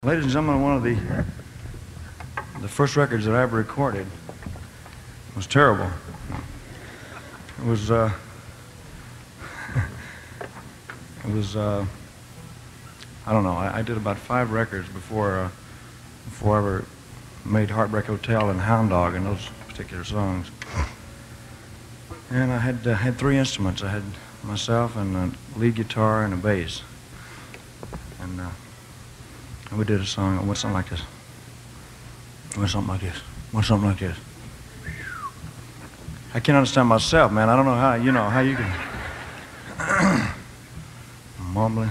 Ladies and gentlemen, one of the first records that I ever recorded was terrible. It was I don't know. I did about 5 records before I ever made Heartbreak Hotel and Hound Dog and those particular songs. And I had 3 instruments. I had myself and a lead guitar and a bass. And we did a song. It went something like this. It went something like this. It went something like this. I can't understand myself, man. I don't know how you can mumbling.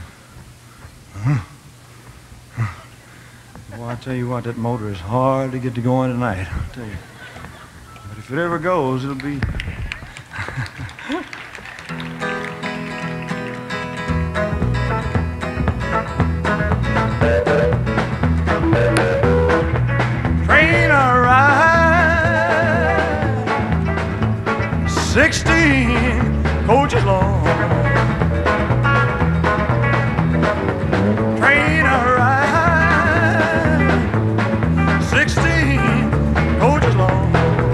Well, I tell you what, that motor is hard to get to going tonight. I'll tell you. But if it ever goes, it'll be. Train a ride, 16 coaches long. Train a ride, 16 coaches long.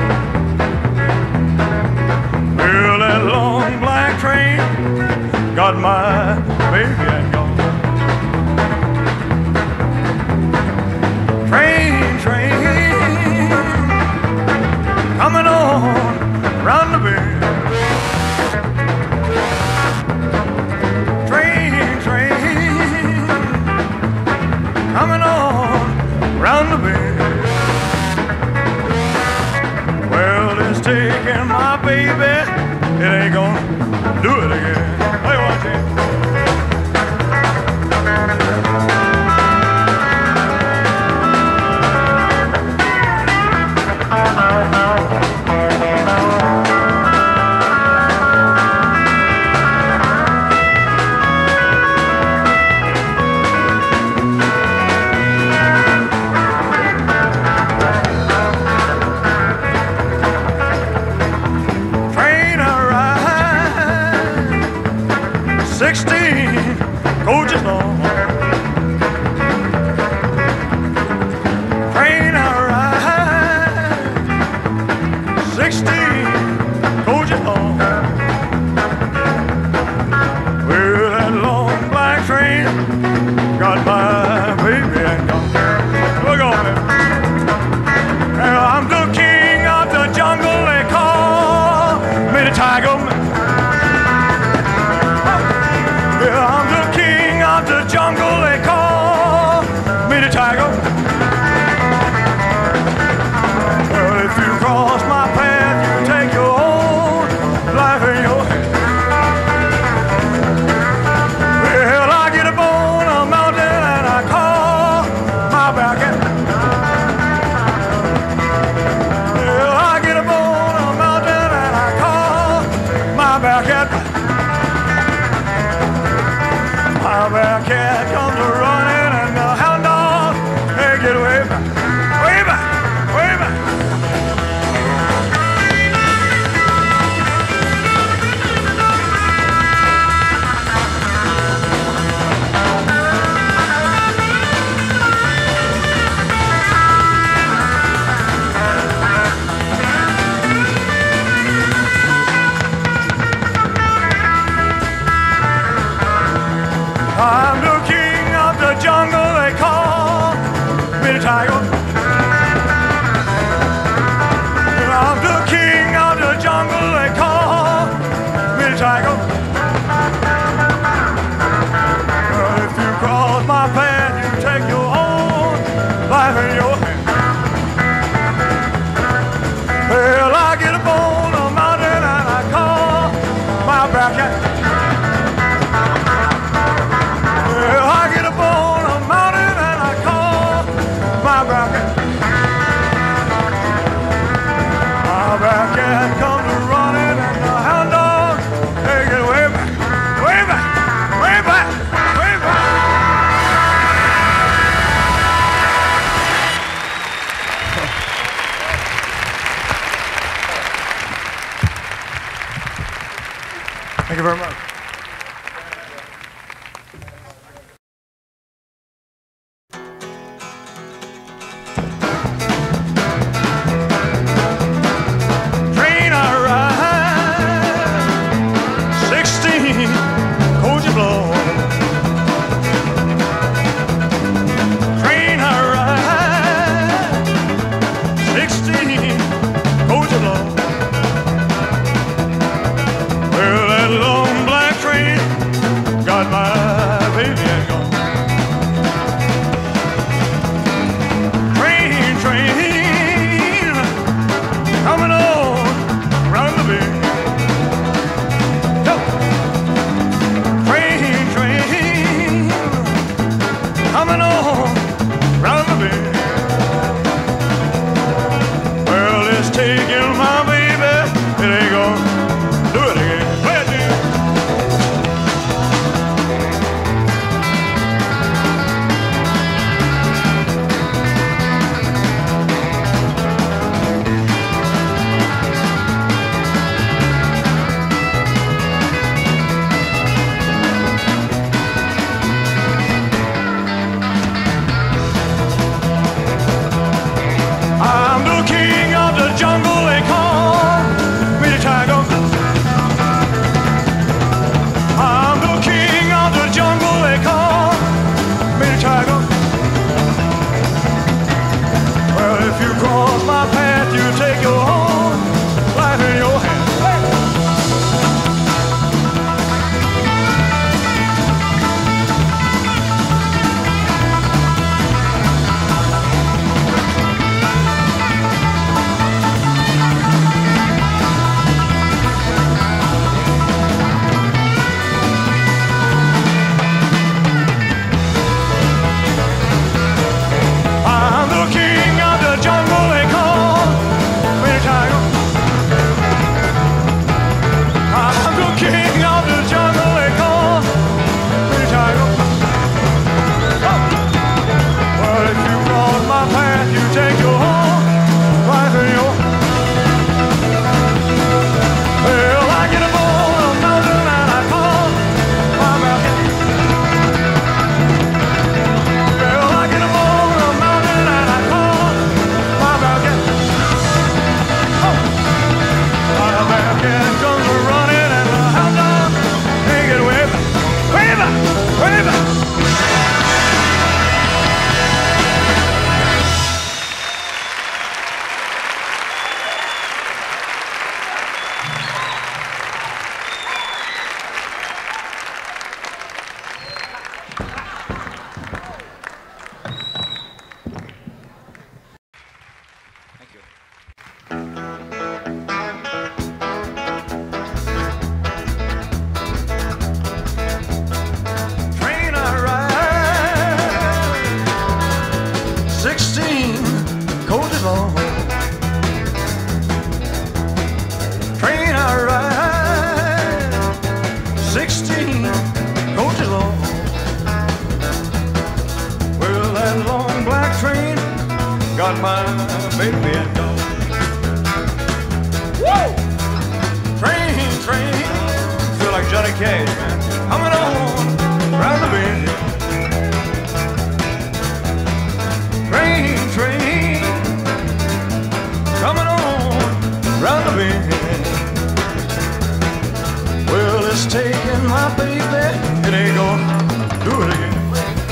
Well, that long black train got my baby and gone. Train, coming on round the bend. Train, coming on round the bend. Well, it's taking my baby, it ain't gonna do it again. Hey, watch it. Coaches long. Train a ride, 16 coaches long. Well, that long black train got my baby and gone. Look on it. Well, I'm the king of the jungle, they call me the tiger man. I'm the king of the jungle, they call me the tiger. Well, if you cross my path, you take your own life in your hand. Well, I get up on a mountain and I call my back end. Well, I get up on a mountain and I call my back end. My back cat comes running and the hound dog, they get way back, way back, way back. I'm the king of the jungle, they call me the tiger. I'm the king of the jungle, they call me the tiger. Well, if you cross my path, you take your own life in your hand. Well, I get up on a mountain and I call my back end. I get up on a mountain and I call my back. got my baby and gone. Woo! Train, train, feel like Johnny Cash, man. Coming on round the bend. Train, train, coming on round the bend. Well, it's taking my baby, it ain't gonna do it again.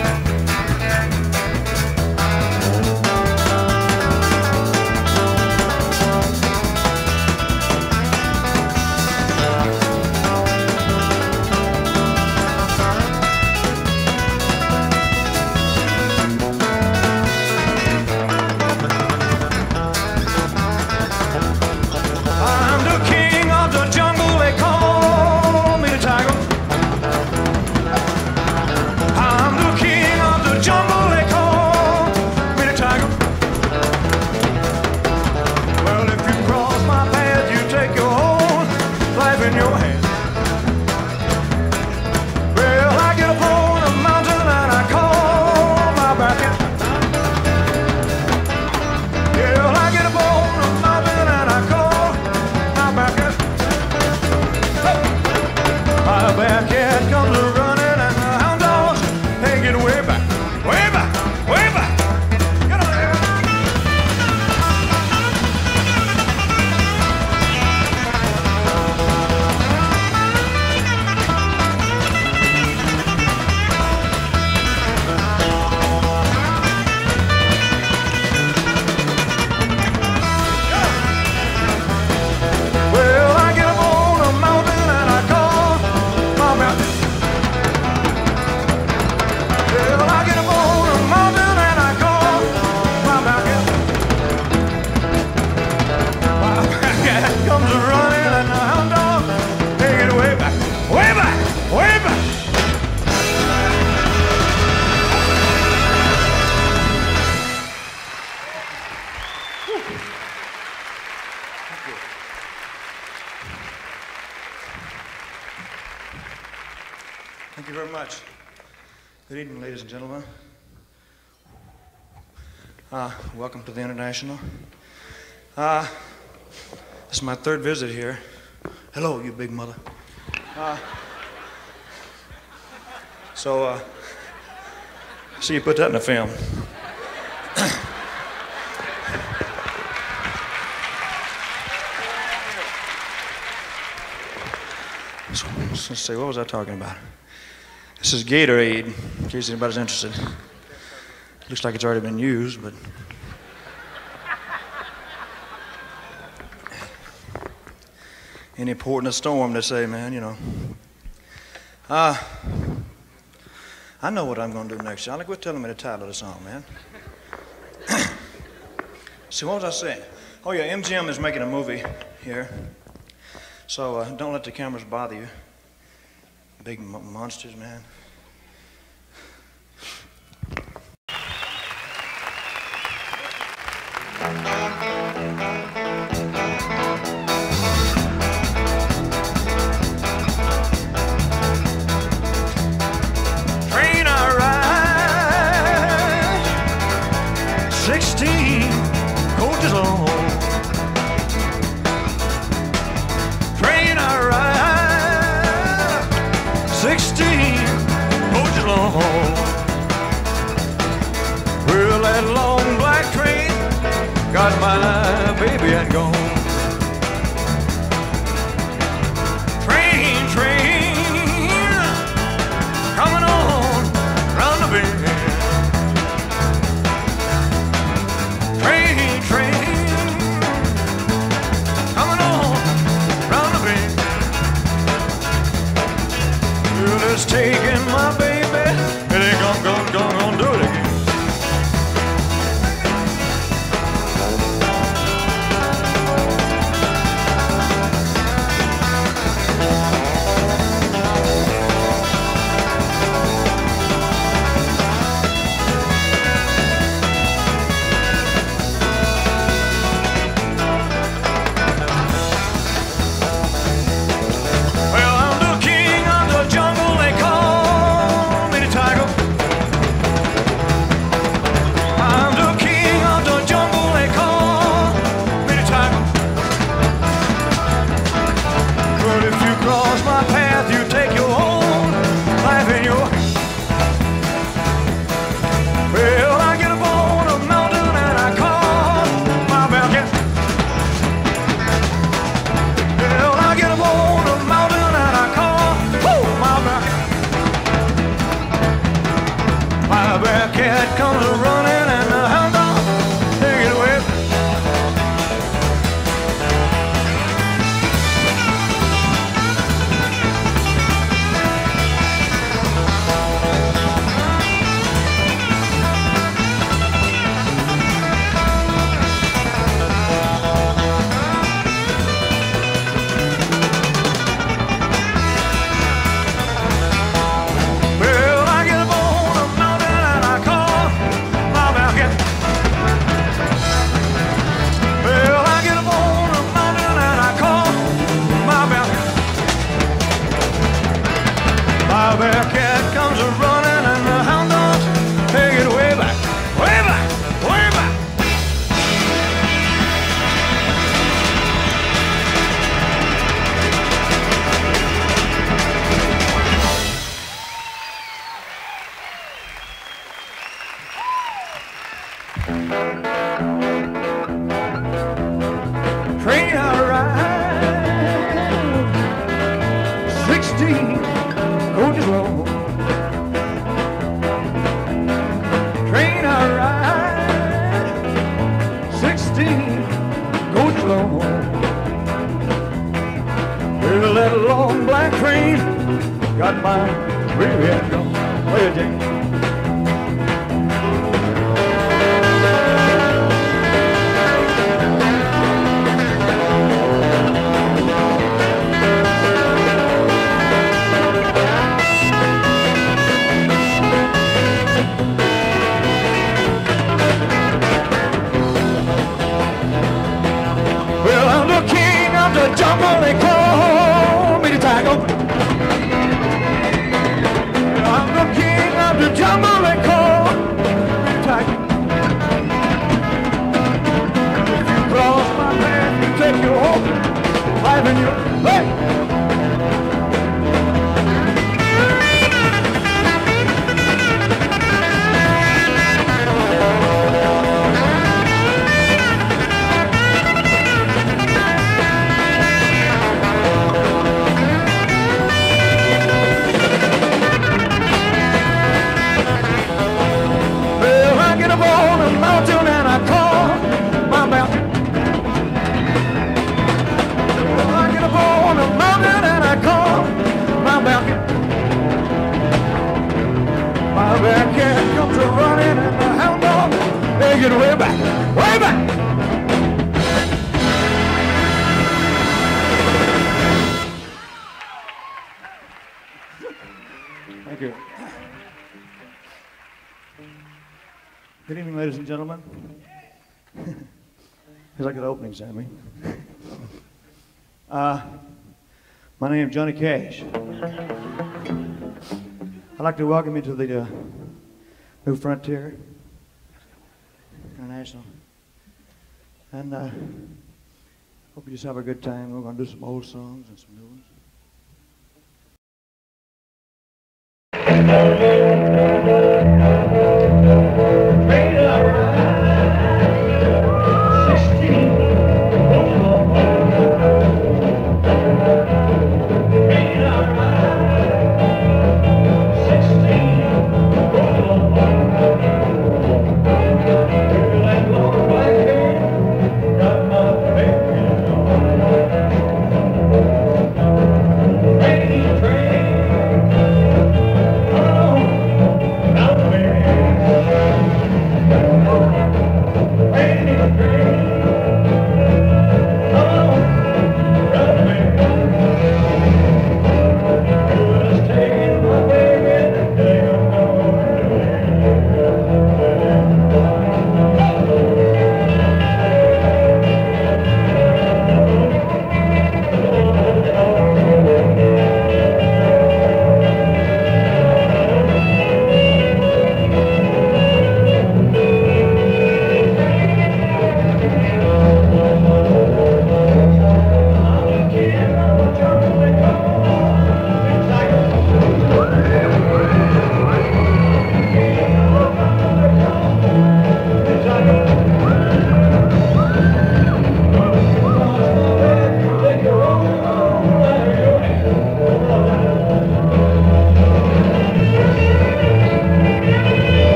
Thank you very much. Good evening, ladies and gentlemen. Welcome to the International. This is my third visit here. Hello, you big mother. See you put that in the film. So, let's see, what was I talking about? This is Gatorade, in case anybody's interested. Looks like it's already been used, but... Any port in a storm, they say, man, you know. I know what I'm going to do next, Johnny. Quit telling me the title of the song, man. See, what was I saying? Oh, yeah, MGM is making a movie here. So don't let the cameras bother you. Big monsters, man. Train I ride, 16 coaches long. Train I ride, 16 coaches long. Well, that long black train got my baby and gone. Train, train, coming on round the bend. Train, train, coming on round the bend. Well, it's taking my baby, it ain't gonna do it again. Train I ride, 16 coaches long. Train I ride, 16 coaches long. Well, that long black train got my rear end on. Play it, Jane. Well, I'm the king of the jungle, they call me the tiger. I'm the king of the jungle, they call me the tiger. If you cross my path, you take your home, life in your life. On a mountain and I call my mountain. Well, I get up on a mountain and I call my mountain. My bear cat comes a running and the hound dog, they get way back, way back. Thank you. Good evening, ladies and gentlemen. Feels like an opening, Sammy. My name is Johnny Cash. I'd like to welcome you to the New Frontier International. And hope you just have a good time. We're going to do some old songs and some new ones.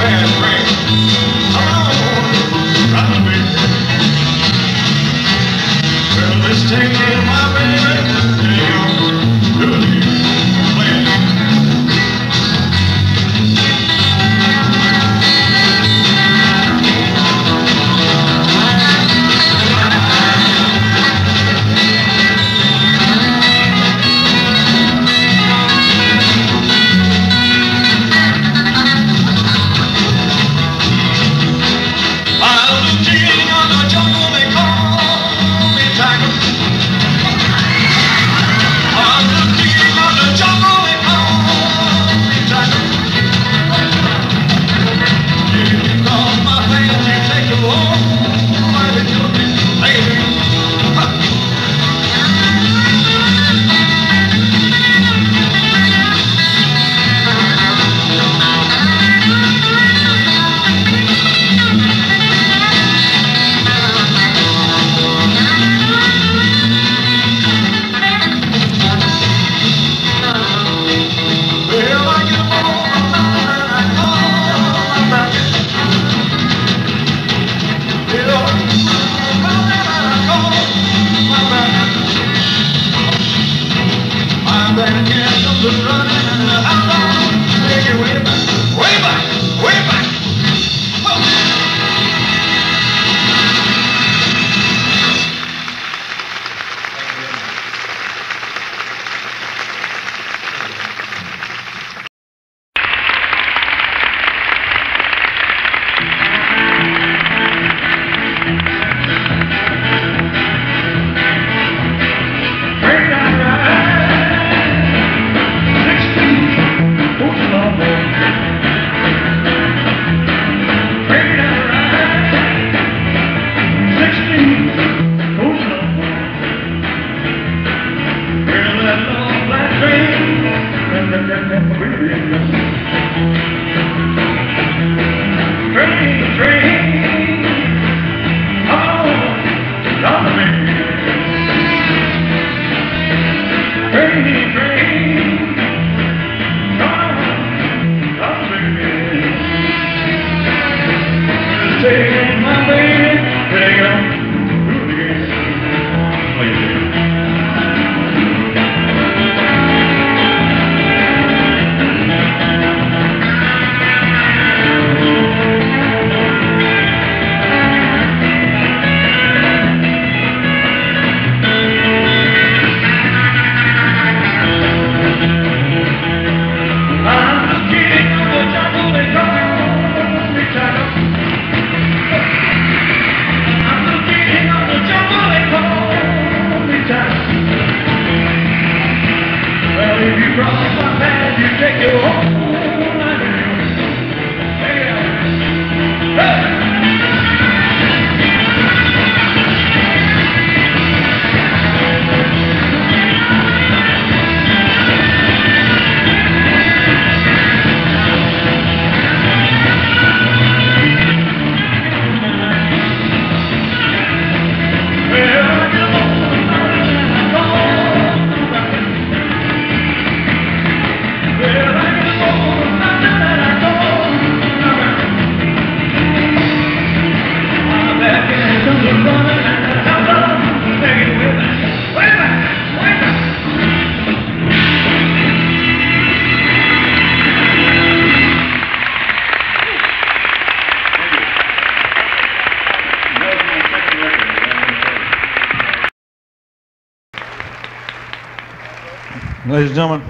Ladies and gentlemen,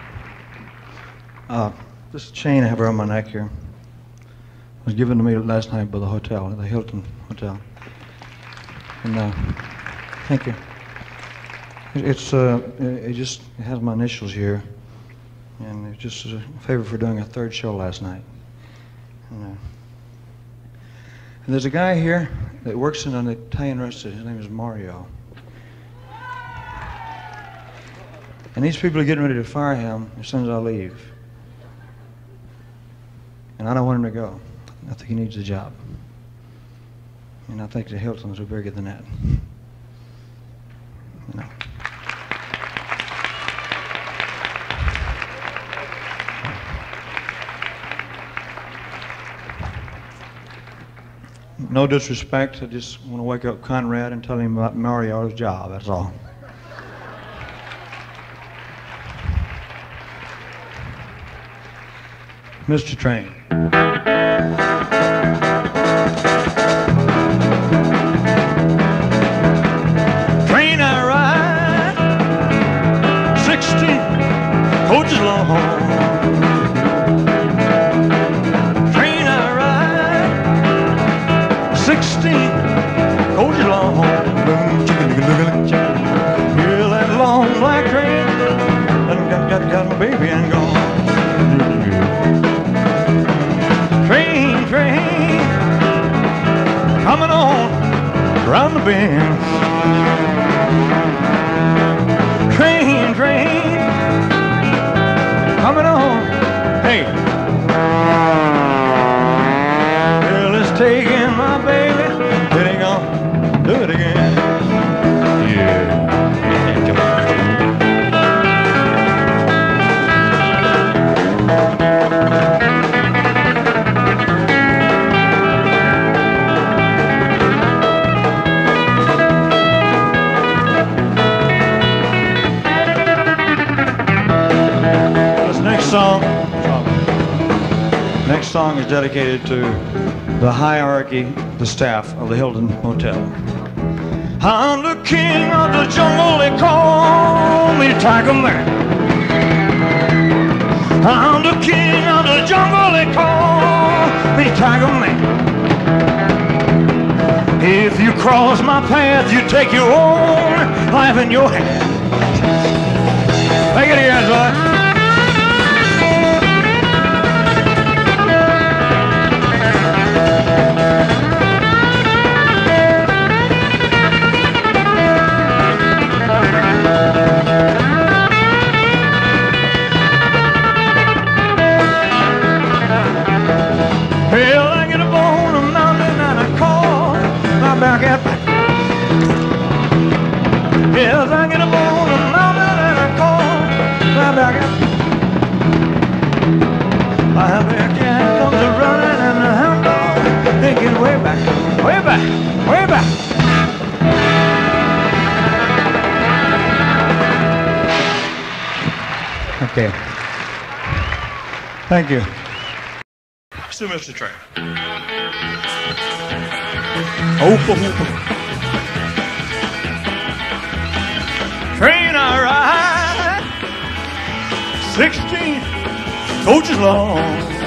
this chain I have around my neck here was given to me last night by the hotel, the Hilton Hotel. And thank you. It just has my initials here, and it just is a favor for doing a third show last night. And there's a guy here that works in an Italian restaurant. His name is Mario. And these people are getting ready to fire him as soon as I leave. And I don't want him to go. I think he needs the job. And I think the Hiltons are bigger than that. You know. No disrespect, I just want to wake up Conrad and tell him about Mario's job, that's all. Mr. Train. Train I ride, 16 coaches long. Train I ride, 16 coaches long. Yeah, that long black train got my baby and gone. Train coming on round the bend. Train coming on. Hey, well, it's taking my baby. It ain't gonna do it again. Yeah. Next song is dedicated to the hierarchy, the staff of the Hilton Hotel. I'm the king of the jungle, they call me Tiger Man. I'm the king of the jungle, they call me Tiger Man. If you cross my path, you take your own life in your hand. Take it here, son. Well, I get up on a mountain and I call my back at back. Yes, I get up on a mountain and I call my back at back. My back cat comes a running and the hound dog thinking way back, way back, way back. Okay. Thank you. To Mr. Train. Train I ride, 16 coaches long.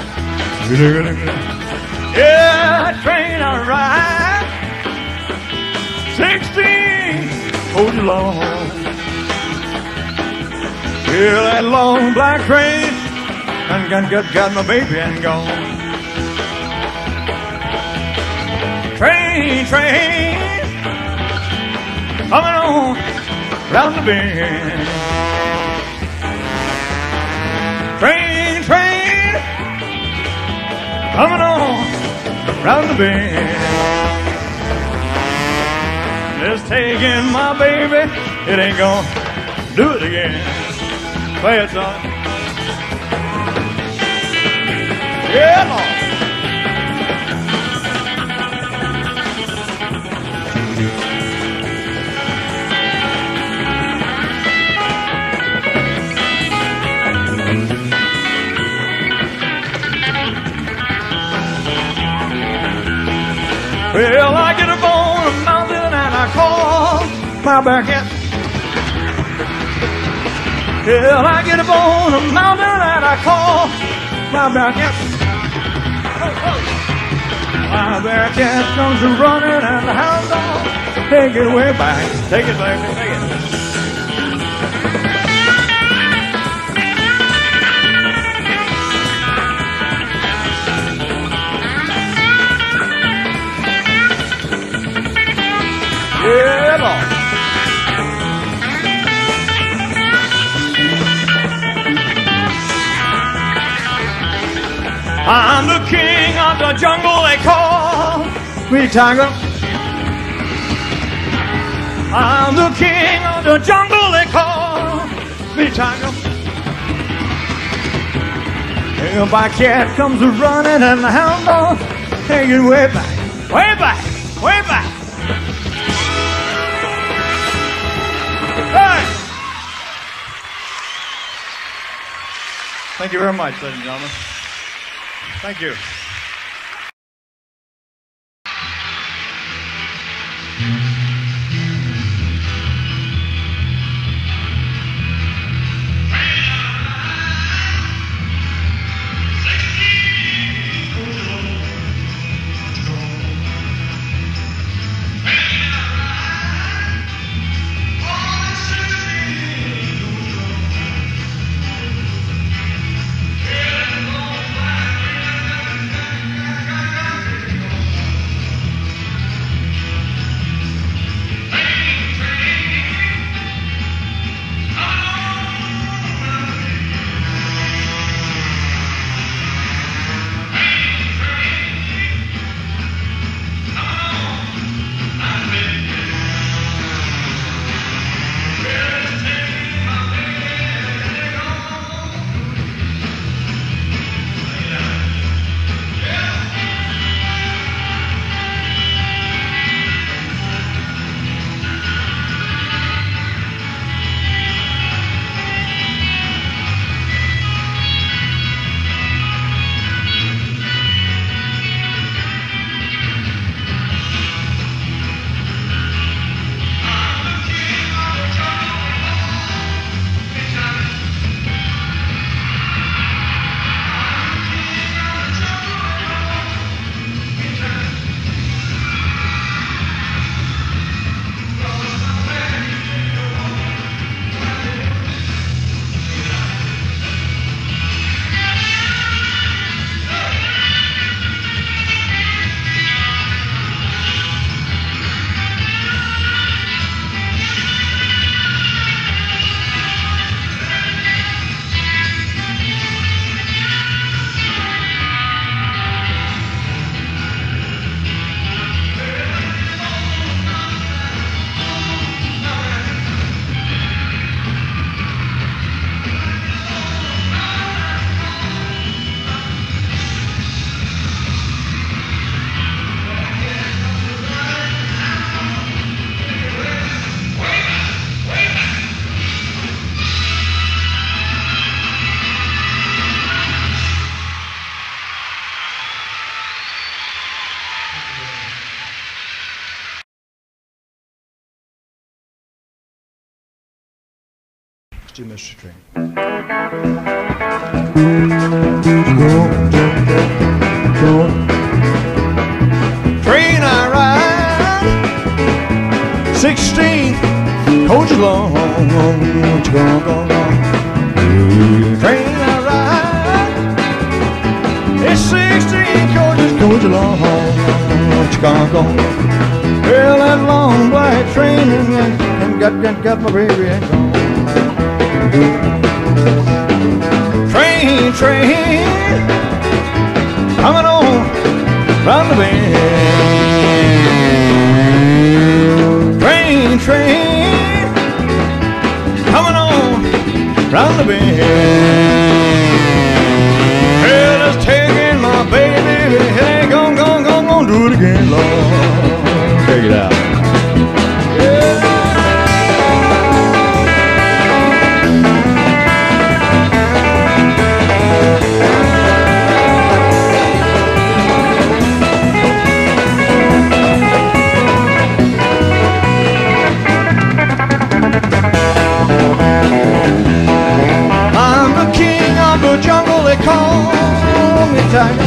Yeah, train I ride, 16 coaches long. Yeah, that long black train and got my baby and gone. Train, coming on round the bend. Train, coming on round the bend. Just taking my baby, it ain't gonna do it again. Play it, son. Yeah, Lord. Well, I get up on a mountain and I call my back at. Well, I get up on a mountain and I call my back at. My back cat comes running and the hound dog take it way back. Take it, baby, take it. Yeah, Lord. I'm the king of the jungle, they call me Tiger. I'm the king of the jungle, they call me Tiger. And my cat comes a running and the hound dog taking way back. Way back, way back. Hey! Thank you very much, ladies and gentlemen. Thank you. Do Mr. Train. Train I ride, 16 coaches long. Train I ride, it's 16 coaches long. Well, that long black train and got my baby and gone. Train, coming on round the bend. Train, coming on round the bend. Well, it's taking my baby, hey, gone, do it again, Lord. Take it out. Tiger.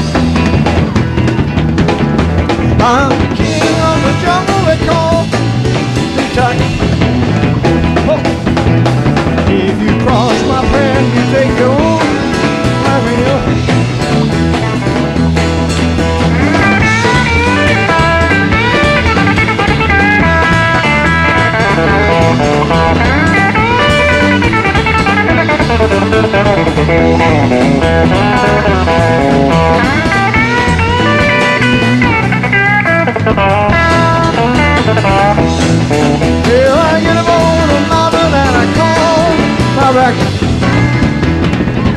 I'm the king of the jungle, they call me Tiger. Oh. If you cross my path, you take your own avenue. Well, I get up on a mountain and I call my racket.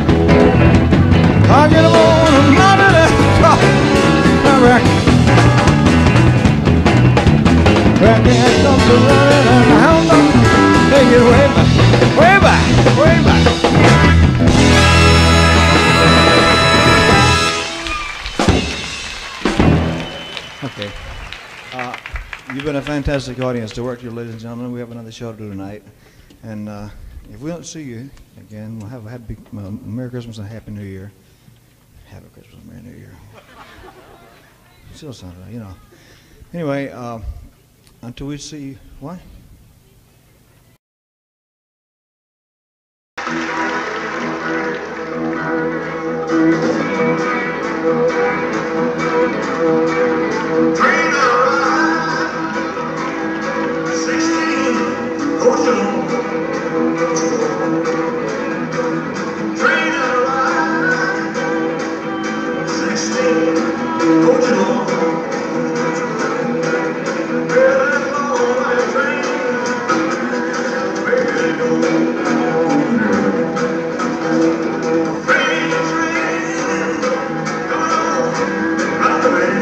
Okay. You've been a fantastic audience to work to, ladies and gentlemen. We have another show to do tonight. And if we don't see you again, we'll have a happy Merry Christmas and Happy New Year. Happy Christmas and Merry New Year. Still sounds right, you know. Anyway, until we see you, what? Train arrived, 16 ocean. Train arrived, 16 ocean. Well, that long white train, where did it go? Train, coming on, right the way.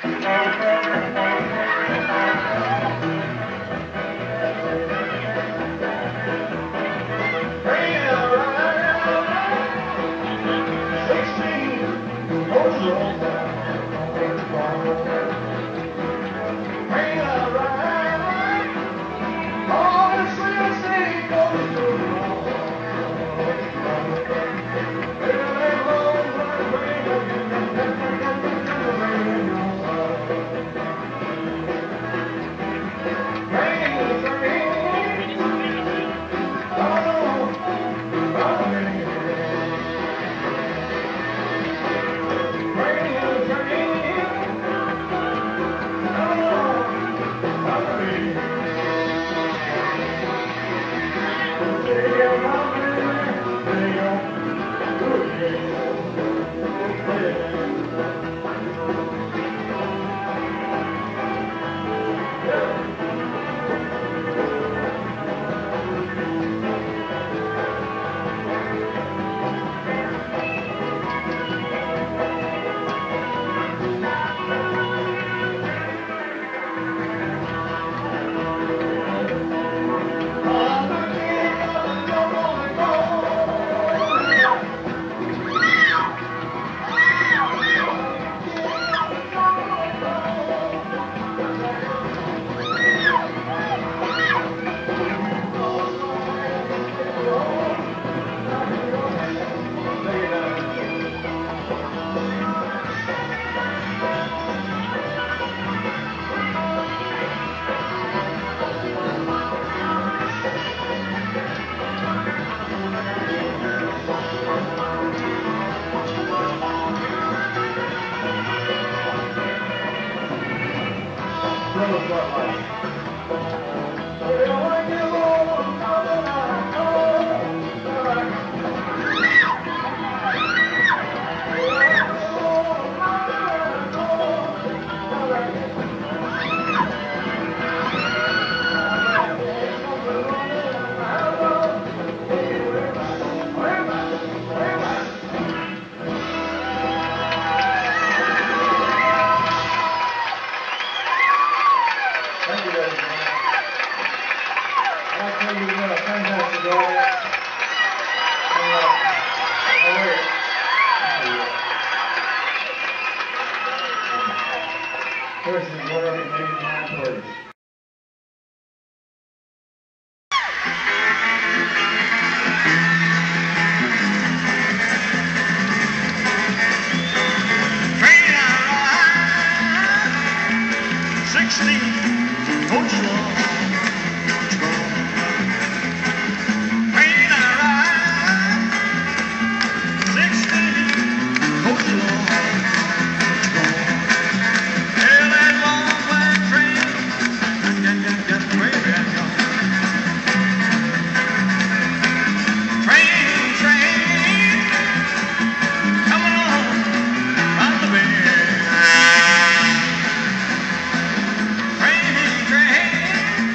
Train,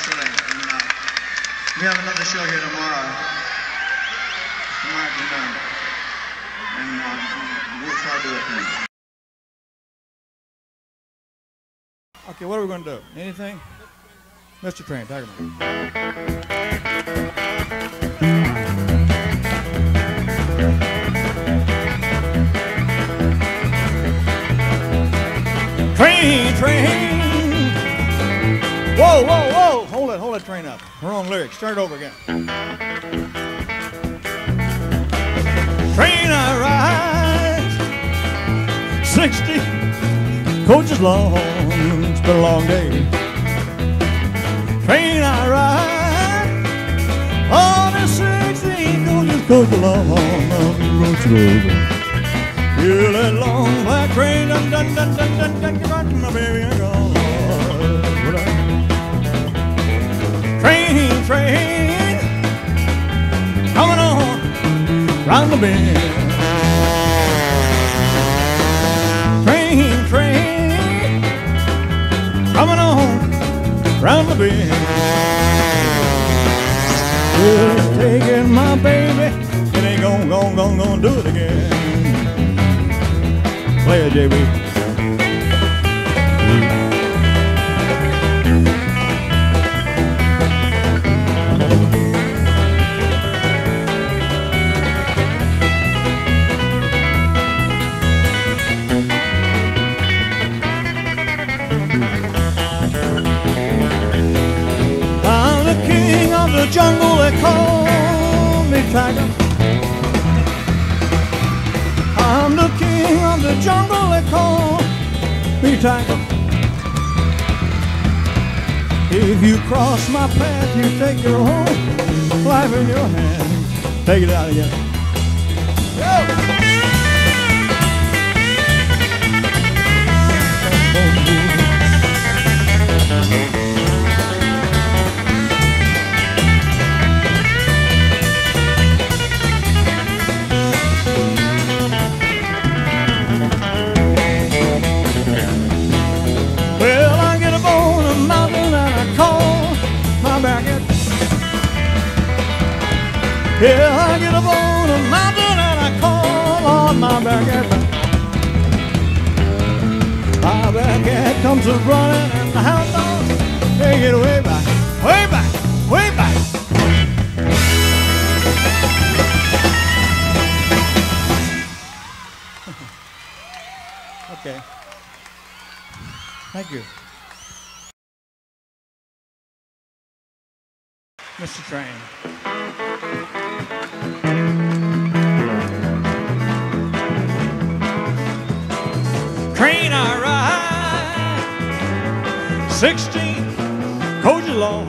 silly. And, we have another show here tomorrow. Tomorrow afternoon. And we'll try to do it then. Okay, what are we going to do? Anything? Mr. Train, take him. Train, train. Whoa, whoa, whoa. Hold that train up. Wrong lyrics. Start over again. Train I ride 60 coaches long. It's been a long day. Train I ride on the 16 coaches long. Feel that long black train, dun dun dun dun dun dun, dun, my baby, I'm gone. Train, train, coming on round the bend. Train, train, coming on round the bend. Just taking my baby, it ain't gonna do it again. Play it, JB. I'm the king of the jungle, they call me Tiger. I'm the king of the jungle, they call me Tiger. If you cross my path, you take your whole life in your hand. Take it out again. Go! Well, I get up on a mountain and I call my baggage. Yeah, I get up on a mountain and I call on my baggage. My baggage comes a running and the hound dogs, they get way back, way back, way back. Okay. Thank you. Mr. Train. Train I ride 16 coaches long.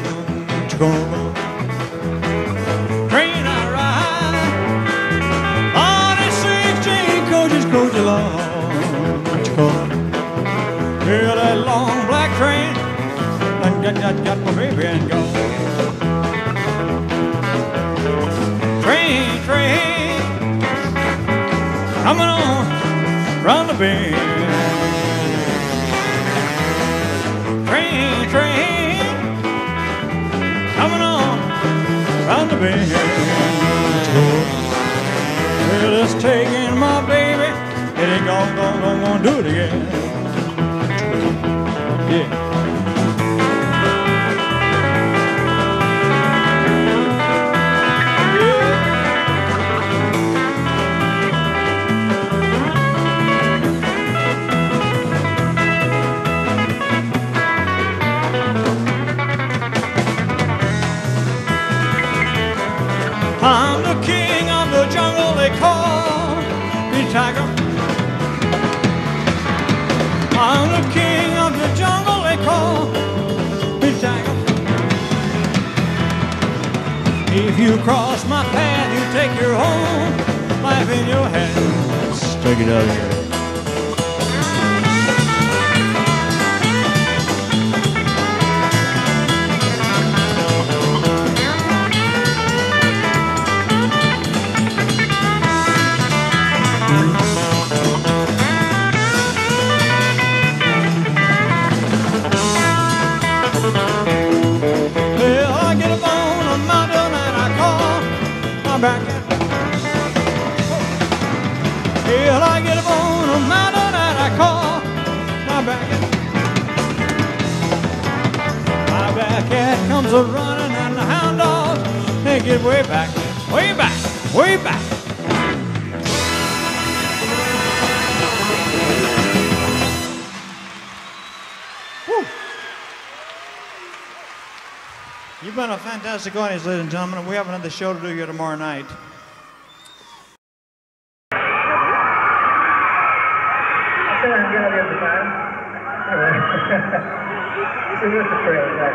Train I ride on 16 coaches long. Feel that long black train, got my baby and go. Train, train, coming on round the bend. Train, train, coming on round the bend. Well, it's taking my baby, it ain't gonna do it again. Yeah. I'm the king of the jungle, they call me Tiger. I'm the king of the jungle, they call me Tiger. If you cross my path, you take your whole life in your hand. Let's take it out of here. Well, I get up on a mountain and I call my back. My back cat comes a running and the hound dogs, they get way back, way back, way back. Woo. You've been a fantastic audience, ladies and gentlemen, and we have another show to do here tomorrow night. I'm gonna be at the time. See what's the trail, right?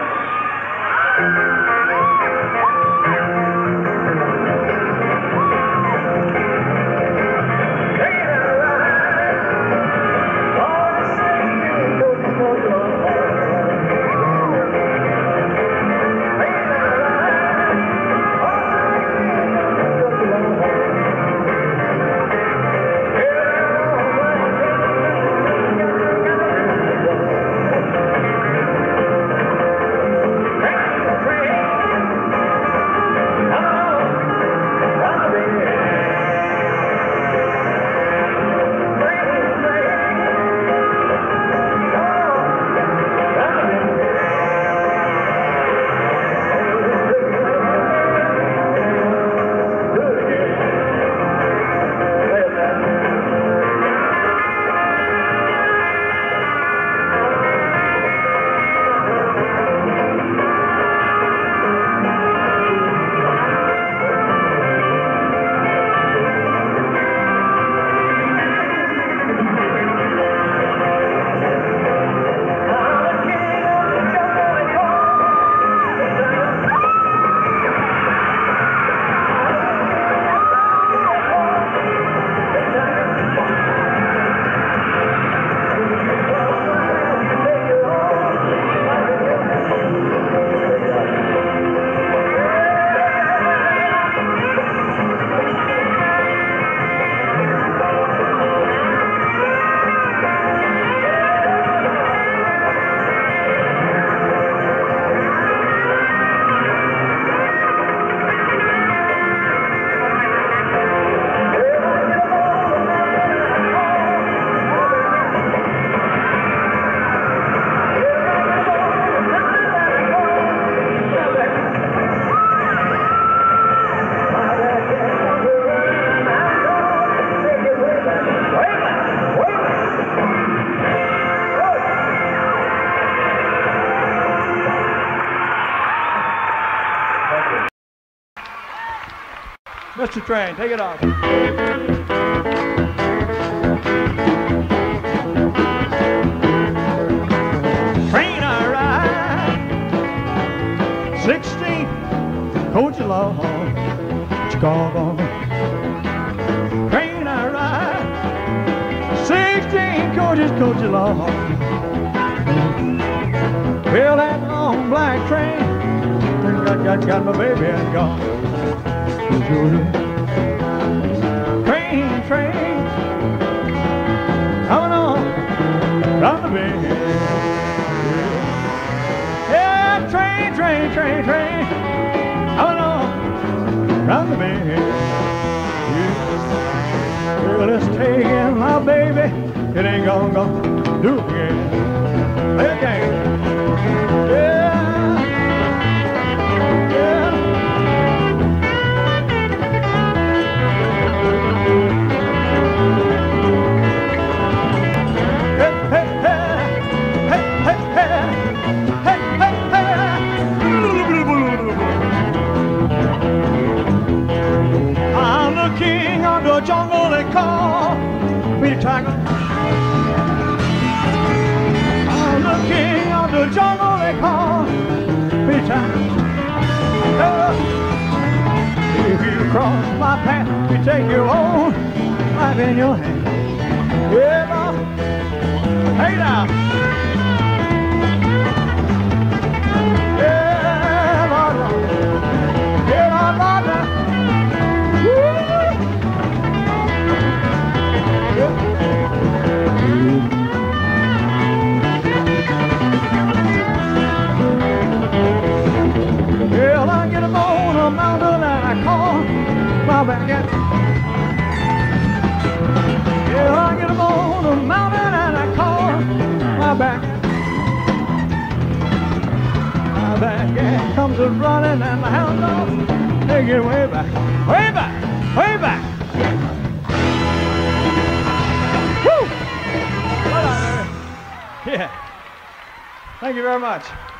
Mr. Train, take it off. Train I ride, 16 coach along Chicago. Train I ride, 16 coaches coach along. Well, that long black train got my baby and gone. Train, train, coming on round the bend. Yeah, train, train, train, train, coming on round the bend. Yeah. Well, it's taking my baby, it ain't gonna do it again. Play the game. Yeah. Jungle they call me tiger. I'm the king of the jungle they call me tiger. If you cross my path, you take your own life in your hand. Yeah, Lord. Hey now. Yeah, Lord, Lord. Yeah, Lord, Lord, Lord. Well, I get up on a mountain and I call my back. back end comes a running and the hound dogs, they get way back, way back, way back. Woo! Yeah. Thank you very much.